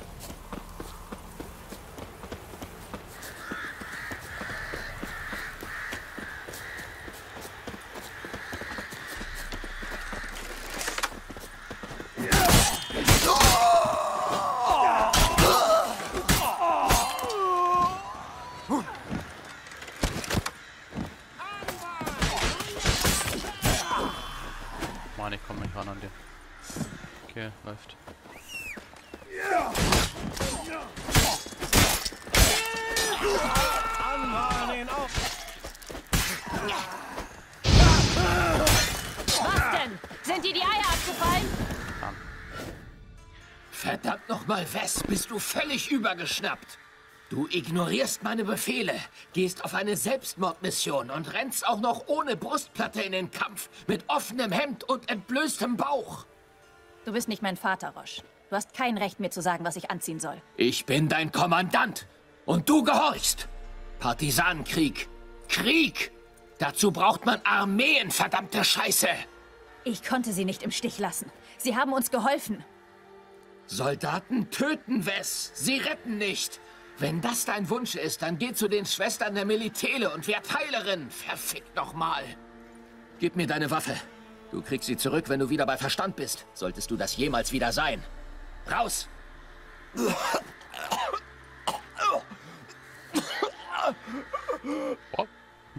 Mann, ich komme nicht ran an den. Okay, läuft. Was denn? Sind dir die Eier abgefallen? Verdammt nochmal, Wes, bist du völlig übergeschnappt. Du ignorierst meine Befehle, gehst auf eine Selbstmordmission und rennst auch noch ohne Brustplatte in den Kampf, mit offenem Hemd und entblößtem Bauch. Du bist nicht mein Vater, Roche. Du hast kein Recht, mir zu sagen, was ich anziehen soll. Ich bin dein Kommandant und du gehorchst. Partisanenkrieg. Krieg! Dazu braucht man Armeen, verdammte Scheiße! Ich konnte sie nicht im Stich lassen. Sie haben uns geholfen. Soldaten töten, Wes. Sie retten nicht. Wenn das dein Wunsch ist, dann geh zu den Schwestern der Militele und werd Heilerin. Verfickt nochmal. Gib mir deine Waffe. Du kriegst sie zurück, wenn du wieder bei Verstand bist. Solltest du das jemals wieder sein. Raus! Oh.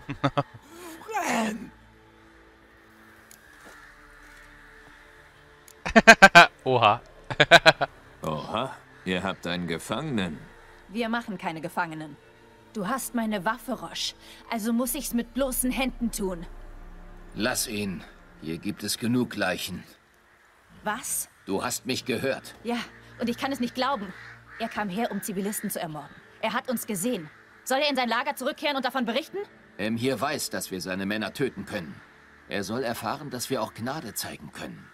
Oha. Oha, ihr habt einen Gefangenen. Wir machen keine Gefangenen. Du hast meine Waffe, Roche. Also muss ich's mit bloßen Händen tun. Lass ihn. Hier gibt es genug Leichen. Was? Du hast mich gehört. Ja, und ich kann es nicht glauben. Er kam her, um Zivilisten zu ermorden. Er hat uns gesehen. Soll er in sein Lager zurückkehren und davon berichten? Emhyr weiß, dass wir seine Männer töten können. Er soll erfahren, dass wir auch Gnade zeigen können.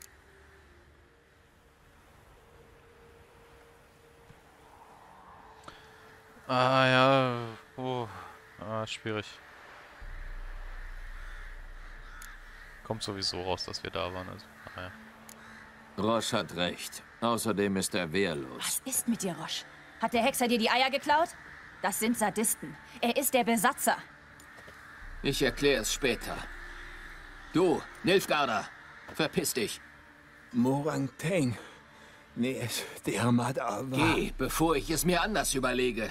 Ah ja, oh, ah, schwierig. Kommt sowieso raus, dass wir da waren. Also, ah, ja. Roche hat recht. Außerdem ist er wehrlos. Was ist mit dir, Roche? Hat der Hexer dir die Eier geklaut? Das sind Sadisten. Er ist der Besatzer. Ich erkläre es später. Du, Nilfgaarder, verpiss dich. Moranteng. Nee, der Madava. Geh, bevor ich es mir anders überlege.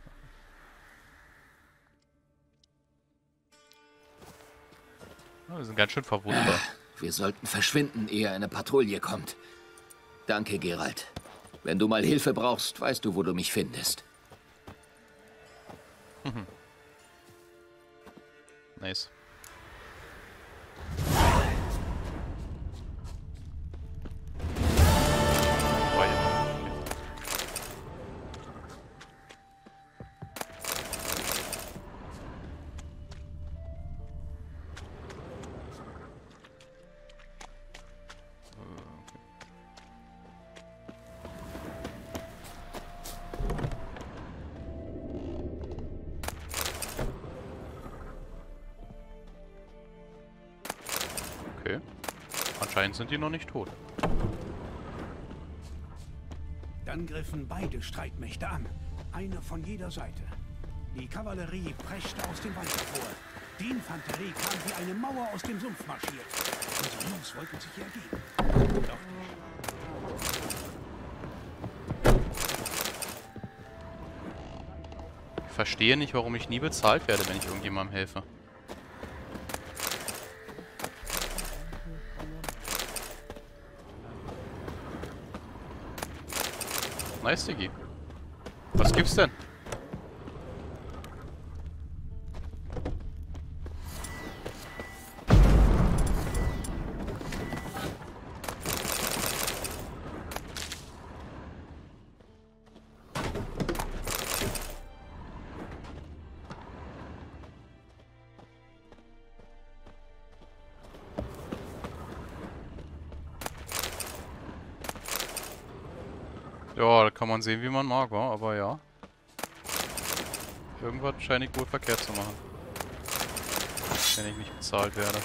Oh, wir sind ganz schön verwundert. Wir sollten verschwinden, ehe eine Patrouille kommt. Danke, Geralt. Wenn du mal Hilfe brauchst, weißt du, wo du mich findest. Nice. Anscheinend sind die noch nicht tot. Dann griffen beide Streitmächte an. Einer von jeder Seite. Die Kavallerie preschte aus dem Wald hervor. Die Infanterie kam wie eine Mauer aus dem Sumpf marschiert. Unsere Jungs wollten sich ergeben. Ja. Ich verstehe nicht, warum ich nie bezahlt werde, wenn ich irgendjemandem helfe. Nice, Diggi. Was gibt's denn? Ja, da kann man sehen, wie man mag, wa? Aber ja. Irgendwas scheine ich wohl verkehrt zu machen. Wenn ich nicht bezahlt werde.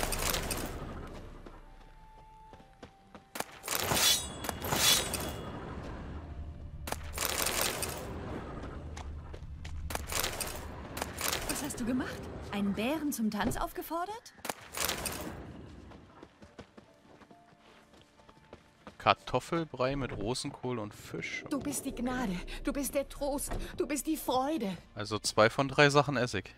Was hast du gemacht? Einen Bären zum Tanz aufgefordert? Kartoffelbrei mit Rosenkohl und Fisch. Du bist die Gnade, du bist der Trost, du bist die Freude. Also zwei von drei Sachen esse ich.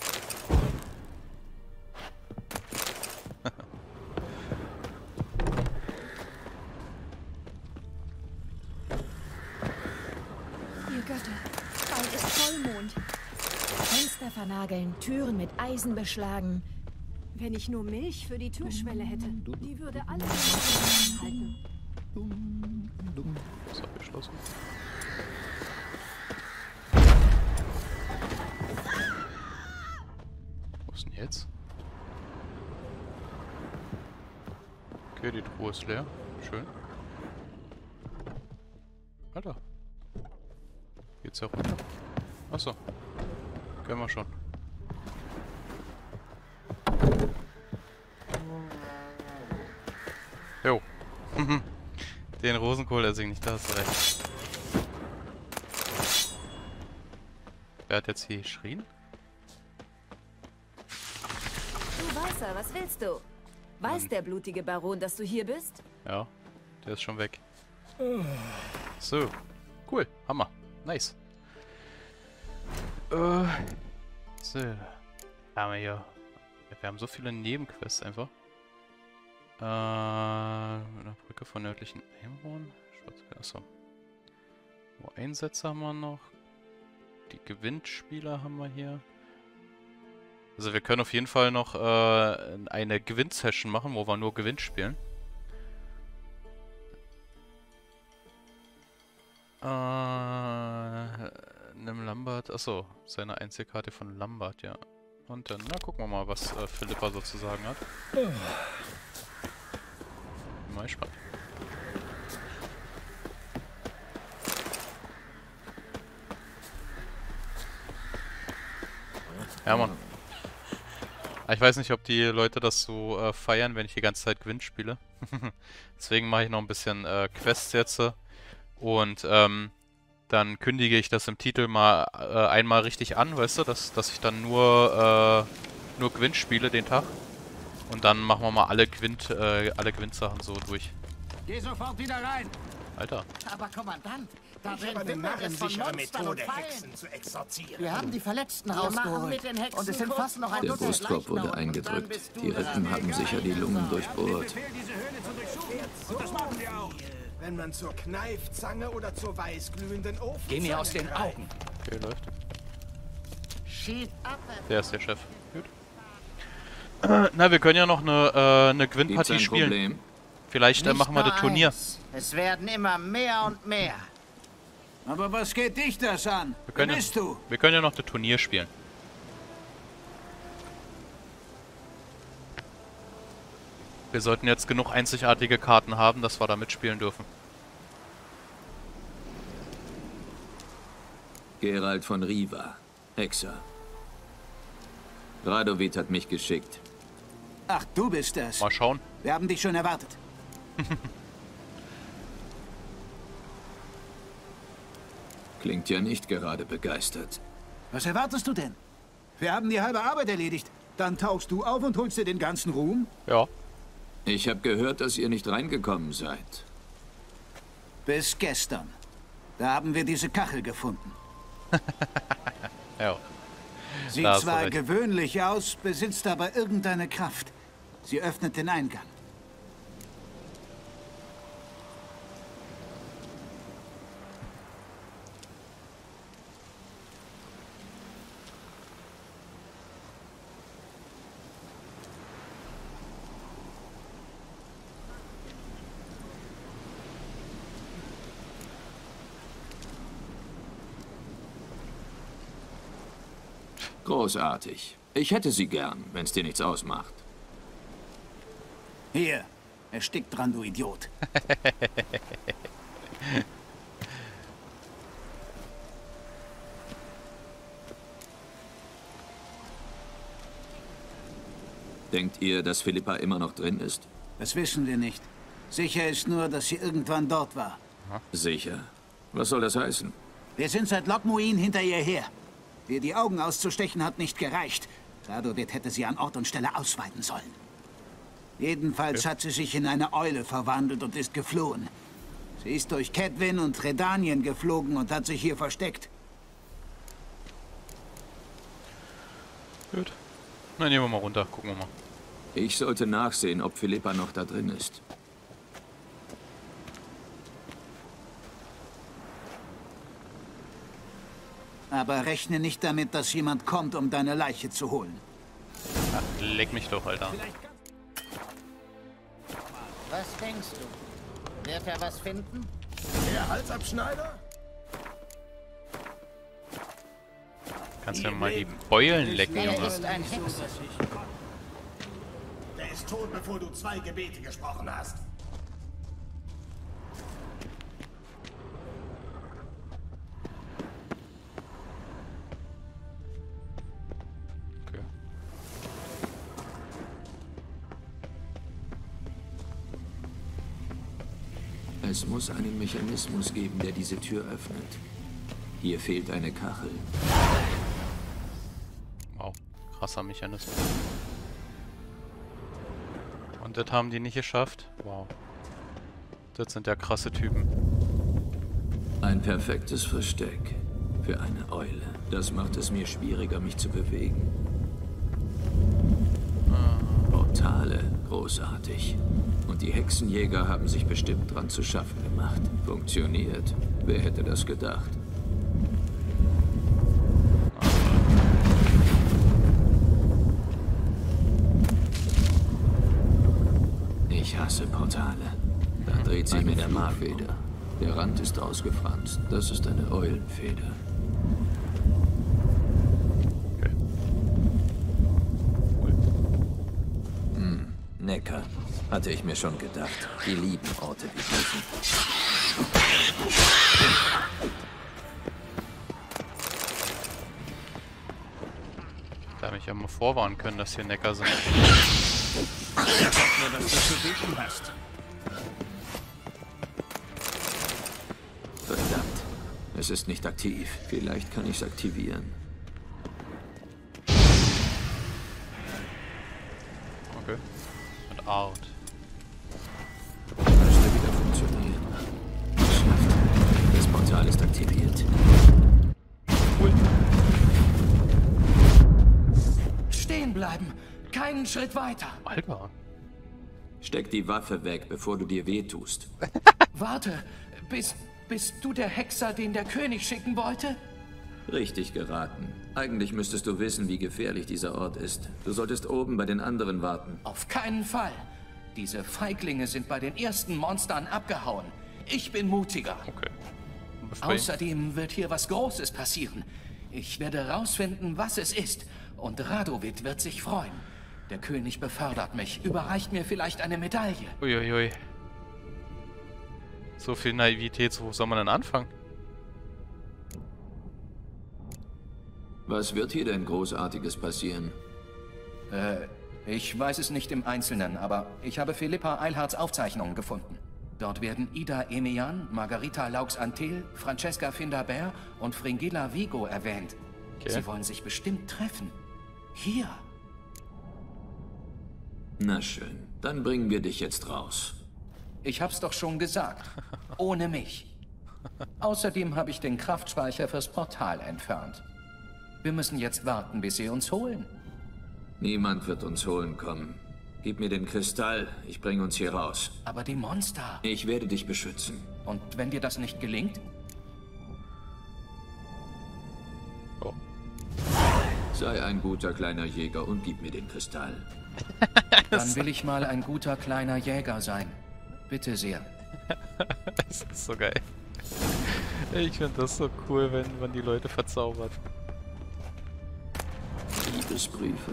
Ihr Götter, bald ist Vollmond. Fenster vernageln, Türen mit Eisen beschlagen. Wenn ich nur Milch für die Türschwelle hätte, die würde alle halten. Ist abgeschlossen. Wo ist denn jetzt? Okay, die Truhe ist leer. Schön. Alter. Geht's ja runter? Achso. Können wir schon. Jo. Den Rosenkohl esse ich nicht, da hast du recht. Wer hat jetzt hier geschrien? Du Weißer, was willst du? Weiß Mann. Der blutige Baron, dass du hier bist? Ja, der ist schon weg. So. Cool, Hammer. Nice. Äh. So. Haben wir hier. Wir haben so viele Nebenquests einfach. Äh, mit einer Brücke von nördlichen Einwohnern. Achso. Wo Einsätze haben wir noch? Die Gewinnspieler haben wir hier. Also wir können auf jeden Fall noch äh, eine Gewinn-Session machen, wo wir nur Gewinn spielen. Äh, nimm Lambert. Achso, seine Einzelkarte von Lambert, ja. Und dann, na gucken wir mal, was äh, Philippa sozusagen hat. Mal gespannt. Ja, Mann. Ich weiß nicht, ob die Leute das so äh, feiern, wenn ich die ganze Zeit Gewinn spiele. Deswegen mache ich noch ein bisschen äh, Quests jetzt. Und ähm, dann kündige ich das im Titel mal äh, einmal richtig an, weißt du, dass, dass ich dann nur, äh, nur Gewinn spiele den Tag. Und dann machen wir mal alle Gewinn, äh, alle Gewinnsachen so durch. Geh sofort wieder rein! Alter. Aber Kommandant, da werden wir narrensichere Methode, Hexen zu exorzieren. Wir haben die Verletzten Wir rausgeholt. Mit den Hexen und es sind fast noch ein Der Brustkorb wurde eingedrückt. Die Rippen haben sicher die Lungen durchbohrt. Und das machen wir auch. Wenn man zur Kneifzange oder zur weißglühenden Ofen. Geh mir aus den Augen. Okay, läuft. Schieb ab. Der ist der Chef. Gut. Na, wir können ja noch eine, äh, eine Gewinnpartie spielen. Problem? Vielleicht äh, machen wir das Turnier. Es werden immer mehr und mehr. Aber was geht dich das an? Wir können, Wer bist du? Wir können ja noch das Turnier spielen. Wir sollten jetzt genug einzigartige Karten haben, dass wir da mitspielen dürfen. Geralt von Riva, Hexer. Radovid hat mich geschickt. Ach, du bist das. Mal schauen. Wir haben dich schon erwartet. Klingt ja nicht gerade begeistert. Was erwartest du denn? Wir haben die halbe Arbeit erledigt. Dann tauchst du auf und holst dir den ganzen Ruhm? Ja. Ich habe gehört, dass ihr nicht reingekommen seid. Bis gestern. Da haben wir diese Kachel gefunden. Ja. Sieht zwar gewöhnlich aus, besitzt aber irgendeine Kraft. Sie öffnet den Eingang. Großartig. Ich hätte sie gern, wenn es dir nichts ausmacht. Hier, erstick dran, du Idiot. Denkt ihr, dass Philippa immer noch drin ist? Das wissen wir nicht. Sicher ist nur, dass sie irgendwann dort war. Sicher. Was soll das heißen? Wir sind seit Lokmuin hinter ihr her. Ihr die Augen auszustechen hat nicht gereicht. Radovid hätte sie an Ort und Stelle ausweiden sollen. Jedenfalls okay. hat sie sich in eine Eule verwandelt und ist geflohen. Sie ist durch Kedwin und Redanien geflogen und hat sich hier versteckt. Gut. Na, nehmen wir mal runter. Gucken wir mal. Ich sollte nachsehen, ob Philippa noch da drin ist. Aber rechne nicht damit, dass jemand kommt, um deine Leiche zu holen. Ach, leck mich doch, Alter. Was denkst du? Wird er was finden? Der Halsabschneider? Kannst du mir mal die Beulen lecken, Er Junge? ist ein Hexer. Der ist tot, bevor du zwei Gebete gesprochen hast. Es muss einen Mechanismus geben, der diese Tür öffnet. Hier fehlt eine Kachel. Wow, krasser Mechanismus. Und das haben die nicht geschafft? Wow. Das sind ja krasse Typen. Ein perfektes Versteck für eine Eule. Das macht es mir schwieriger, mich zu bewegen. Portale, großartig. Und die Hexenjäger haben sich bestimmt dran zu schaffen gemacht. Funktioniert. Wer hätte das gedacht? Ich hasse Portale. Da dreht sich mir der Marfeder. Der Rand ist ausgefranst. Das ist eine Eulenfeder. Hm, Neckar. Hatte ich mir schon gedacht. Die lieben Orte wie diesen. Da habe ich ja mal vorwarnen können, dass hier Neckar sind. Sag mir, dass du zu beten hast. Verdammt. Es ist nicht aktiv. Vielleicht kann ich es aktivieren. Okay. Und Art. Müsste wieder funktionieren. Geschafft. Das Portal ist aktiviert. Cool. Stehen bleiben. Keinen Schritt weiter. Alter. Steck die Waffe weg, bevor du dir wehtust. Warte. Bist, bist du der Hexer, den der König schicken wollte? Richtig geraten. Eigentlich müsstest du wissen, wie gefährlich dieser Ort ist. Du solltest oben bei den anderen warten. Auf keinen Fall. Diese Feiglinge sind bei den ersten Monstern abgehauen. Ich bin mutiger. Okay. Außerdem wird hier was Großes passieren. Ich werde rausfinden, was es ist. Und Radovid wird sich freuen. Der König befördert mich, überreicht mir vielleicht eine Medaille. Uiuiui. So viel Naivität, wo soll man denn anfangen? Was wird hier denn Großartiges passieren? Äh, Ich weiß es nicht im Einzelnen, aber ich habe Philippa Eilhards Aufzeichnungen gefunden. Dort werden Ida Emian, Margarita Laux-Antel, Francesca Findabair und Fringilla Vigo erwähnt. Okay. Sie wollen sich bestimmt treffen. Hier. Na schön, dann bringen wir dich jetzt raus. Ich hab's doch schon gesagt. Ohne mich. Außerdem habe ich den Kraftspeicher fürs Portal entfernt. Wir müssen jetzt warten, bis sie uns holen. Niemand wird uns holen kommen. Gib mir den Kristall, ich bringe uns hier raus. Aber die Monster... Ich werde dich beschützen. Und wenn dir das nicht gelingt? Oh. Sei ein guter kleiner Jäger und gib mir den Kristall. Dann will ich mal ein guter kleiner Jäger sein. Bitte sehr. Das ist so geil. Ich finde das so cool, wenn man die Leute verzaubert. Liebesbriefe.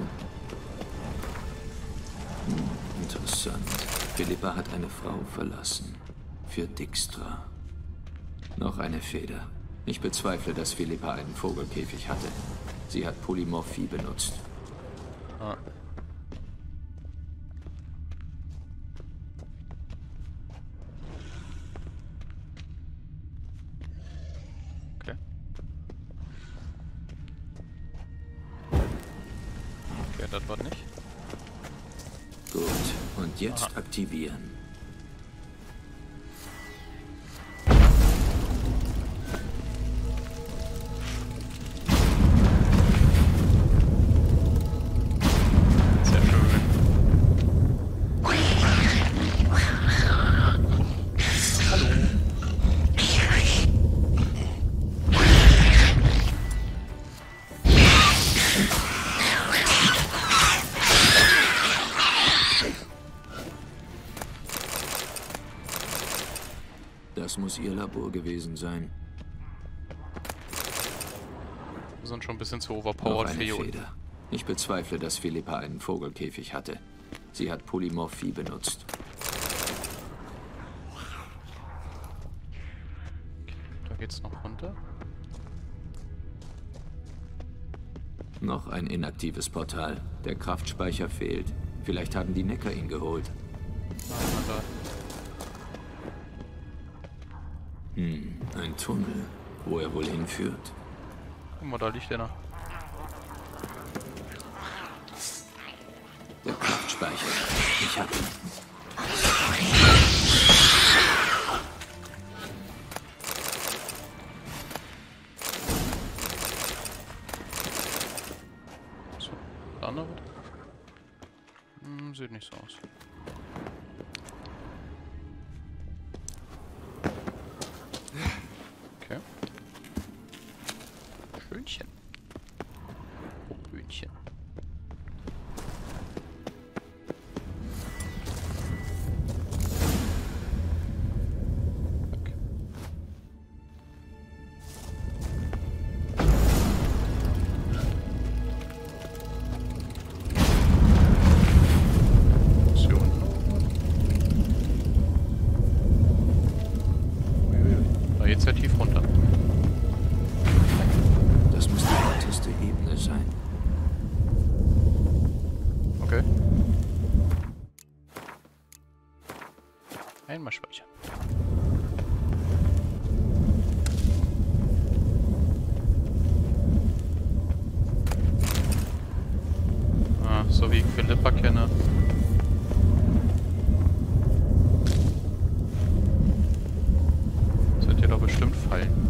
Hm, interessant. Philippa hat eine Frau verlassen. Für Dijkstra. Noch eine Feder. Ich bezweifle, dass Philippa einen Vogelkäfig hatte. Sie hat Polymorphie benutzt. Ah. Okay. Okay, das war nicht. Gut, und jetzt Aha. aktivieren. Das muss ihr Labor gewesen sein. Wir sind schon ein bisschen zu overpowered für Jod. Ich bezweifle, dass Philippa einen Vogelkäfig hatte. Sie hat Polymorphie benutzt. Okay, da geht's noch runter. Noch ein inaktives Portal. Der Kraftspeicher fehlt. Vielleicht haben die Necker ihn geholt. Nein, da. Hm, ein Tunnel, wo er wohl hinführt. Guck mal, da liegt einer. Der Kraftspeicher. Ich hab ihn. So, der andere? Hm, sieht nicht so aus. Okay. Schönchen. Oh, Hühnchen. Okay. Ist hier unten? Uiuiui. Da geht's ja tief runter. Das muss die unterste Ebene sein. Okay. Einmal speichern. Ah, so wie ich Philippa kenne. Das wird ja doch bestimmt fallen.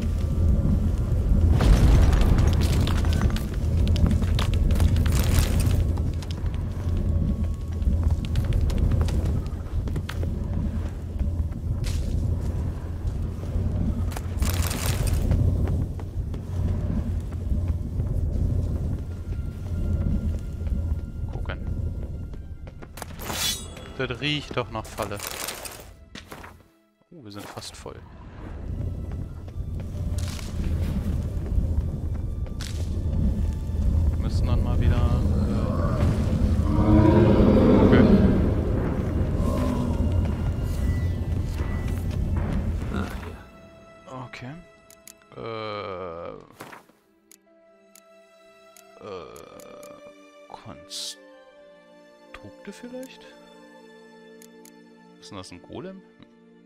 Das riecht doch nach Falle. Oh, wir sind fast voll. Wir müssen dann mal wieder... Okay. Okay. Äh... Äh... Konst... Konstrukte vielleicht? Ist denn das, ein Golem? Hm.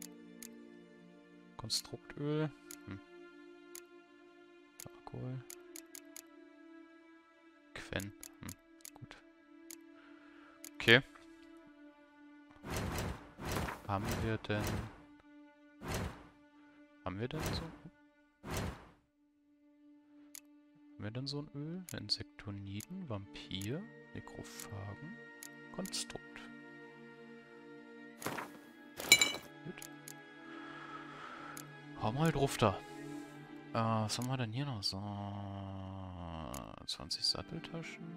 Konstruktöl. Hm. Alkohol. Quen. Hm. Gut. Okay. Haben wir denn... Haben wir denn so... Haben wir denn so ein Öl? Insektoniden, Vampir, Nekrophagen, Konstrukt. Gut. Hau mal drauf da. Äh, was haben wir denn hier noch? So... zwanzig Satteltaschen.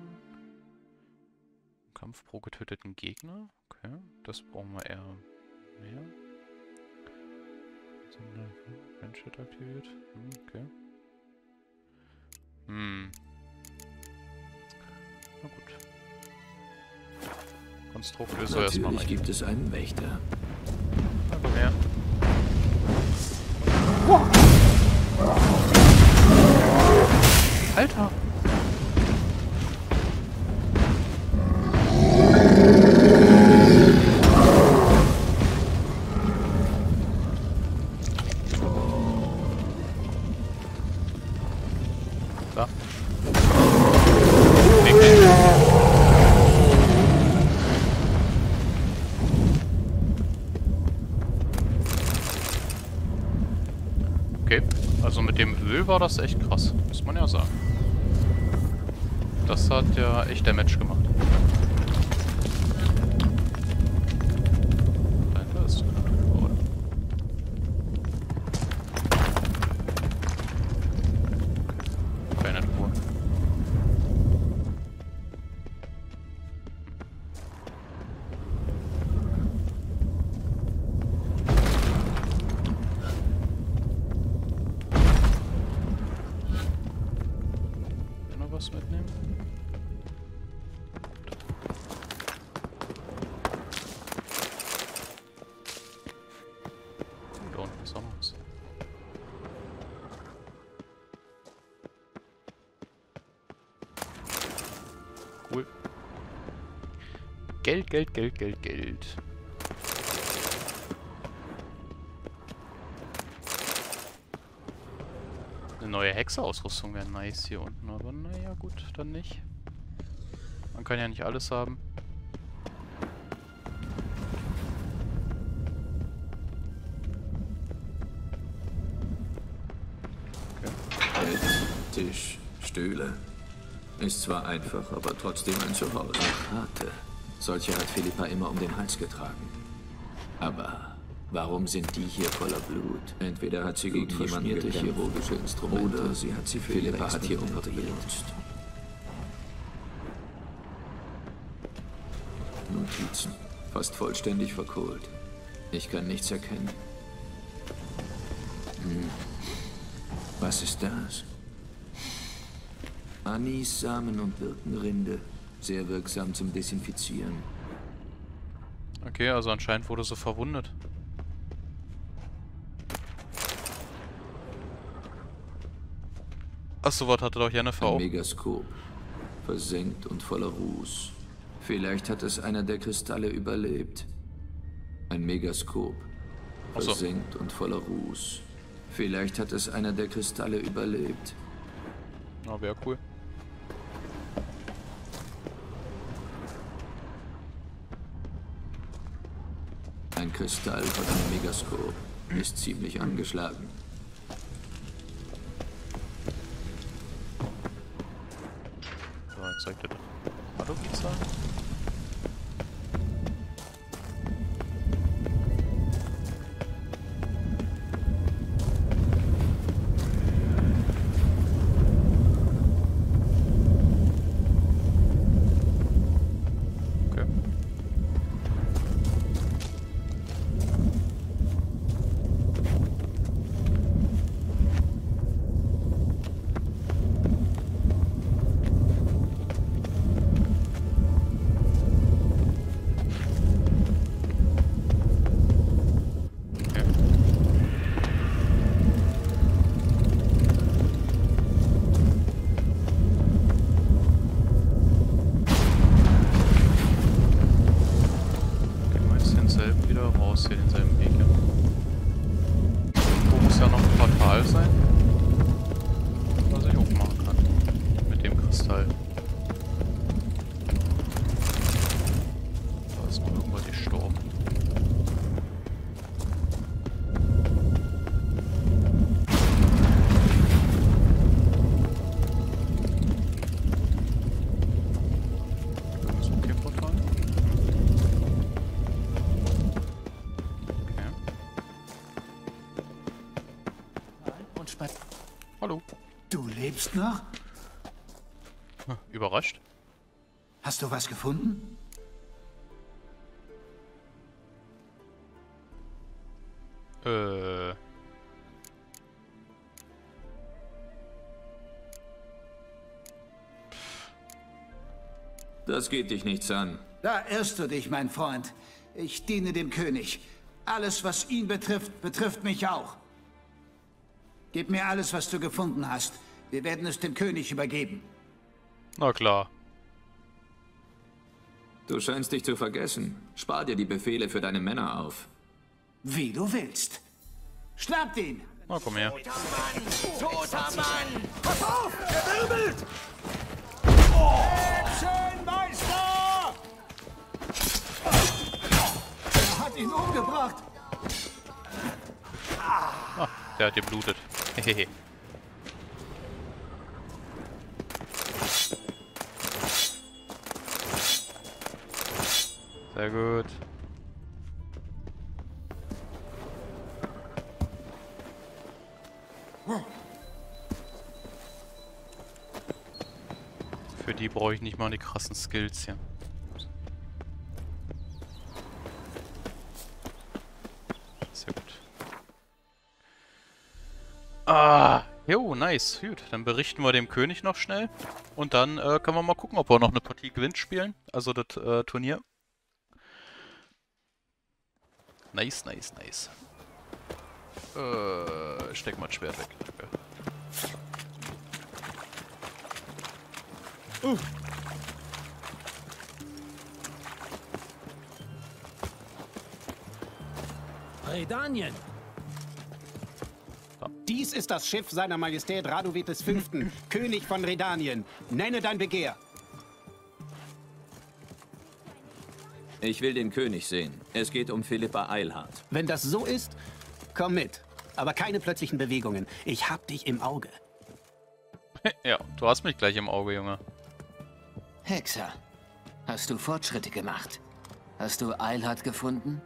Kampf pro getöteten Gegner. Okay, das brauchen wir eher mehr. Menschheit aktiviert. Hm, okay. Hm. Na gut. Konstrukt ist so erstmal. Natürlich gibt es einen Wächter. Na, komm her. Alter! Da. Okay, also mit dem Öl war das echt krass, muss man ja sagen. Das hat ja echt Damage gemacht. Dahinter ist oder? Keine Truhe. Noch was mitnehmen? Da unten ist auch noch was. Cool. Geld, Geld, Geld, Geld, Geld. Eine neue Hexerausrüstung wäre nice hier unten, aber naja, gut, dann nicht. Man kann ja nicht alles haben. Bett, Tisch, Stühle. Ist zwar einfach, aber trotzdem ein Zuhause. Karte. Solche hat Philippa immer um den Hals getragen. Aber warum sind die hier voller Blut? Entweder hat sie gegen jemanden gekämpft, chirurgische Instrumente, oder sie hat sie für Philippa hat hier Unglück benutzt. Notizen. Fast vollständig verkohlt. Ich kann nichts erkennen. Hm. Was ist das? Anis, Samen und Birkenrinde. Sehr wirksam zum Desinfizieren. Okay, also anscheinend wurde sie verwundet. Achso, was hatte doch Jennifer auch? Ein Megaskop. Versenkt und voller Ruß. Vielleicht hat es einer der Kristalle überlebt. Ein Megaskop. Versenkt und voller Ruß. Vielleicht hat es einer der Kristalle überlebt. Na, wäre cool. Ein Kristall von einem Megaskop ist ziemlich angeschlagen. So, jetzt zeigt er doch. Hallo, Pizza? noch ein Portal sein, was ich auch machen kann. Mit dem Kristall. Da ist noch irgendwo die Sturm. Hallo. Du lebst noch? Überrascht. Hast du was gefunden? Äh. Das geht dich nichts an. Da irrst du dich, mein Freund. Ich diene dem König. Alles, was ihn betrifft, betrifft mich auch. Gib mir alles, was du gefunden hast. Wir werden es dem König übergeben. Na klar. Du scheinst dich zu vergessen. Spar dir die Befehle für deine Männer auf. Wie du willst. Schnappt ihn! Na, komm her. Toter Mann! Toter Mann! Pass auf! Er wirbelt! Oh. Schön, Meister! Er hat ihn umgebracht. Ah, der hat geblutet. Hehehe. Sehr gut. Für die brauche ich nicht mal die krassen Skills hier. Sehr gut. Ah, jo, nice. Gut, dann berichten wir dem König noch schnell. Und dann äh, können wir mal gucken, ob wir noch eine Partie Gwent spielen. Also das äh, Turnier. Nice, nice, nice. Äh, steck mal das Schwert weg. Danke. Uh. Redanien. Dies ist das Schiff seiner Majestät Radovid des Fünften, König von Redanien. Nenne dein Begehr. Ich will den König sehen. Es geht um Philippa Eilhart. Wenn das so ist, komm mit. Aber keine plötzlichen Bewegungen. Ich hab dich im Auge. Ja, du hast mich gleich im Auge, Junge. Hexer, hast du Fortschritte gemacht? Hast du Eilhart gefunden?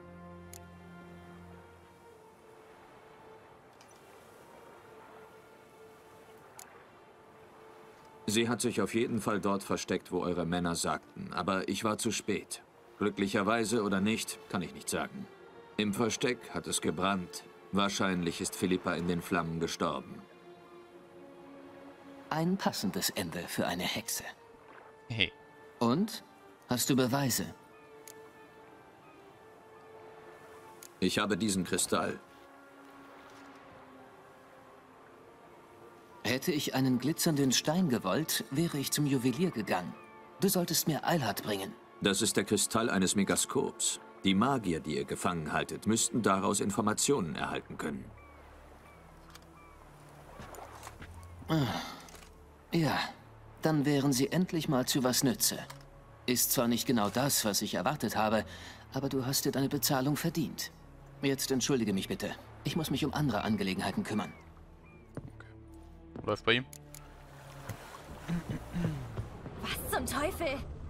Sie hat sich auf jeden Fall dort versteckt, wo eure Männer sagten. Aber ich war zu spät. Glücklicherweise oder nicht, kann ich nicht sagen. Im Versteck hat es gebrannt. Wahrscheinlich ist Philippa in den Flammen gestorben. Ein passendes Ende für eine Hexe. Hey. Und? Hast du Beweise? Ich habe diesen Kristall. Hätte ich einen glitzernden Stein gewollt, wäre ich zum Juwelier gegangen. Du solltest mir Eilhart bringen. Das ist der Kristall eines Megaskops. Die Magier, die ihr gefangen haltet, müssten daraus Informationen erhalten können. Ja, dann wären sie endlich mal zu was Nütze. Ist zwar nicht genau das, was ich erwartet habe, aber du hast dir deine Bezahlung verdient. Jetzt entschuldige mich bitte. Ich muss mich um andere Angelegenheiten kümmern. Läuft bei ihm. Was zum Teufel?